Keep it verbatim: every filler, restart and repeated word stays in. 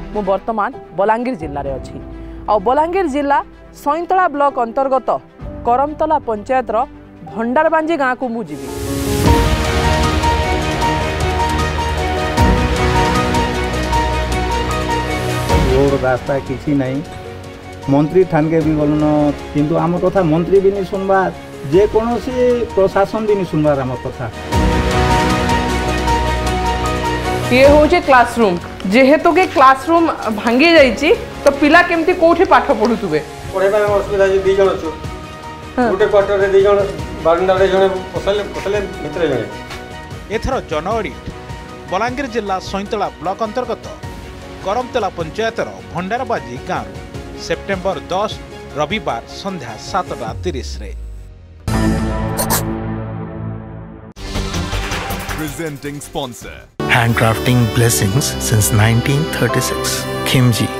मु वर्तमान बलांगीर जिल्ला रे अछि आ बलांगीर जिल्ला सैंतला ब्लॉक अंतर्गत करमतला पंचायत रो भंडारबांजी गाँव को मु जीवी। रोड रास्ता किसी नहीं मंत्री ठान के भी गलन किंतु आम कथा मंत्री भी नहीं सुनबार जे कोनोसी प्रशासन भी नहीं सुनबार आम कथा। ये होचे क्लासरूम जेहेतु के क्लासरूम भांगी जाइछि तो पिला केमती कोठी पाठ पढुतुबे पढे बा असुविधा जे दी जण छु गुटे क्वार्टर रे दी जण बारंडा रे जण पसले पसले भितरे जण। एथर जना ऑडिट बलांगीर जिला सैंतला ब्लॉक अंतर्गत करमतला पंचायतर भंडारबाजी गाँव सेप्टेम्बर दस रविवार संध्या सातटा तीस रे। Presenting sponsor. Handcrafting blessings since nineteen thirty-six. Khimji.